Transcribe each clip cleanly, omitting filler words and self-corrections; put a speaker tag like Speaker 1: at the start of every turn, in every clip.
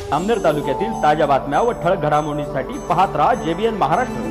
Speaker 1: जामनेर तालुक्यातील ताज्या बातम्या व ठळक घडामोडींसाठी पाहत रहा JBN महाराष्ट्र।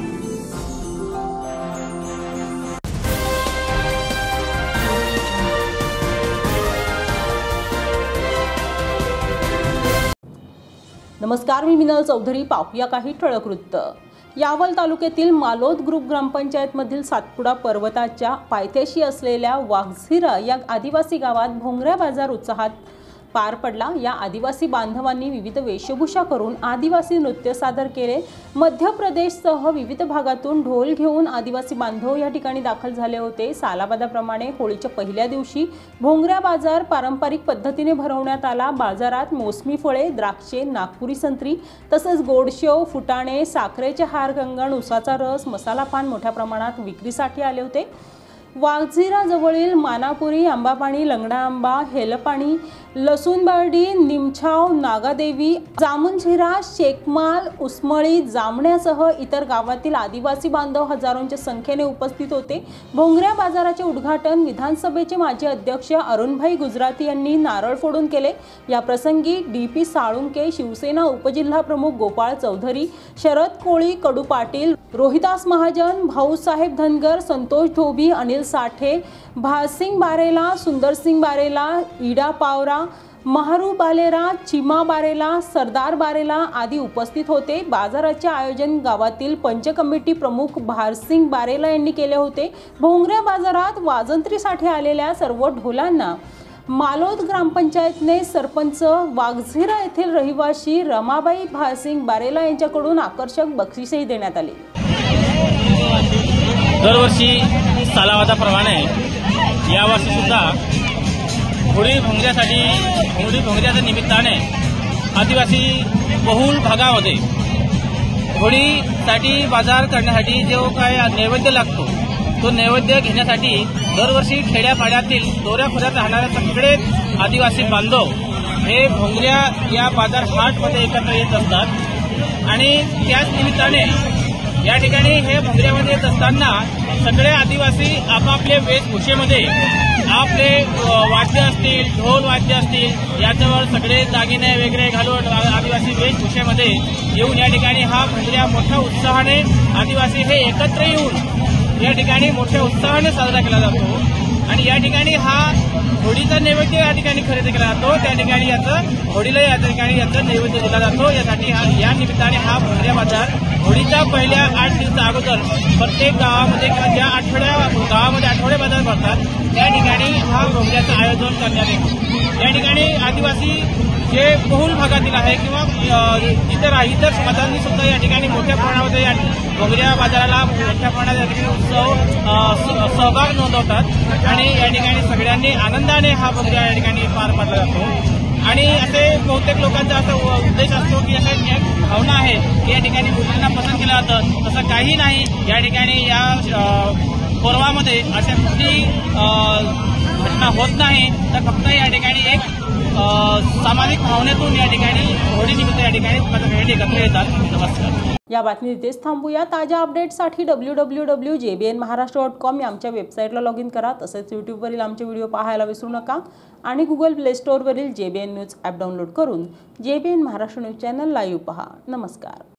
Speaker 2: नमस्कार, मी मिनल चौधरी। पाहूया काही ठळक वृत्त। यावल तालुक्यातील मालोद ग्रुप ग्रामपंचायत मधील सातपुडा पर्वताच्या पायथ्याशी असलेल्या वाघझिरा या आदिवासी गावात भोंगऱ्या बाजार उत्साहात पार पडला। या आदिवासी बांधवांनी विविध वेशभूषा करून आदिवासी नृत्य सादर केले। मध्य प्रदेशसह विविध भागातून ढोल घेऊन आदिवासी बांधव या ठिकाणी दाखल झाले होते। सालाबादाप्रमाणे होळीच्या पहिल्या दिवशी भोंगऱ्या बाजार पारंपरिक पद्धतीने भरवण्यात आला। बाजारात मोसमी फळे, द्राक्षे, नागपुरी संत्री तसेच गोडशेव, फुटाणे, साखरेचे हार, कंगण, उसाचा रस, मसाला पान मोठ्या प्रमाणात विक्रीसाठी आले होते। वाघझिरा जवळील मानापुरी, आंबापाणी, लंगडा आंबा, हेलपाणी, लसूणबर्डी, निमछाव, नागादेवी, जामुनझिरा, शेकमाल, उस्मळी, जामण्यासह इतर गावातील आदिवासी बांधव हजारोंच्या संख्येने उपस्थित होते। भोंगऱ्या बाजाराचे उद्घाटन विधानसभेचे माजी अध्यक्ष अरुणभाई गुजराती यांनी नारळ फोडून केले। या प्रसंगी DP साळुंके, शिवसेना उपजिल्हा प्रमुख गोपाळ चौधरी, शरद कोळी, कडू पाटील, रोहिदास महाजन, भाऊसाहेब धनगर, संतोष धोबी, अनिल साठे, भासिंग बारेला, सुंदरसिंग बारेला, ईडा पावरा, महारू बालेरा, चिमा बारेला, सरदार बारेला आदी उपस्थित होते। बाजाराचे आयोजन गावातील पंच कमिटी प्रमुख भारसिंग बारेला यांनी केले होते। भोंगऱ्या बाजारात वाजंत्रीसाठी आलेल्या सर्व ढोलांना मालोद ग्रामपंचायतने सरपंच वाघझिरा येथील रहिवासी रमाबाई भारसिंग बारेला यांच्याकडून आकर्षक बक्षीसही देण्यात आले।
Speaker 3: दरवर्षी सालावादाप्रमाणे यावर्षी सुद्धा होळी भोंगऱ्याच्या निमित्ताने आदिवासी बहुल भागामध्ये होळीसाठी बाजार करण्यासाठी जो काय नैवेद्य लागतो तो नैवेद्य घेण्यासाठी दरवर्षी खेड्यापाड्यातील दोऱ्याखोऱ्यात राहणारे सगळे आदिवासी बांधव हे भोंगऱ्या या बाजार हाटमध्ये एकत्र येत असतात आणि त्याच निमित्ताने या ठिकाणी हे भोंगऱ्यामध्ये येत असताना सगळे आदिवासी आपापले वेशभूषेमध्ये आपले वाद्य असतील, ढोल वाद्य असतील, याच्यावर सगळे दागिने वगैरे घालून आदिवासी वेशभूषेमध्ये येऊन या ठिकाणी हा भोंगऱ्या मोठ्या उत्साहाने आदिवासी हे एकत्र येऊन या ठिकाणी मोठ्या उत्साहाने साजरा केला जातो। आणि या ठिकाणी हा होळीचा नैवेद्य या ठिकाणी खरेदी केला जातो। त्या ठिकाणी होळीला या ठिकाणी याचा नैवेद्य दिला जातो। यासाठी या निमित्ताने हा भोंगऱ्या बाजार होळीच्या पहिल्या 8 दिवसा अगोदर प्रत्येक गावामध्ये किंवा ज्या गावामध्ये आठवडे बाजार भरतात त्या ठिकाणी हा भोंगऱ्याचं आयोजन करण्यात येतं। या ठिकाणी आदिवासी जे बहुल भागातील आहे किंवा इतर समाजांनी सुद्धा या ठिकाणी मोठ्या प्रमाणामध्ये या भोंगऱ्या बाजाराला मोठ्या प्रमाणात या ठिकाणी सहभाग नोंदवतात आणि या ठिकाणी सगळ्यांनी आनंदाने हा भोंगऱ्या या ठिकाणी पार पाडला जातो। आणि असे बहुतेक लोकांचा असा उद्देश असतो की अशा भावना आहे की या ठिकाणी मुलींना पसंत केलं जातं, तसं काही नाही। या ठिकाणी या पर्वामध्ये अशा कुठली घटना होत नाही, तर फक्त या ठिकाणी एक सामाजिक भावनेतून या ठिकाणी होळी निमित्त या ठिकाणी एकत्र येतात। नमस्कार।
Speaker 2: या बातमी इथेच थांबूया। ताज्या अपडेट्ससाठी www.jbnmaharashtra.com या आमच्या वेबसाईटला लॉग इन करा। तसेच यूट्यूबवरील आमचे व्हिडिओ पाहायला विसरू नका आणि गुगल प्ले स्टोअरवरील JBN न्यूज ॲप डाउनलोड करून JBN Maharashtra news channel live पहा। नमस्कार।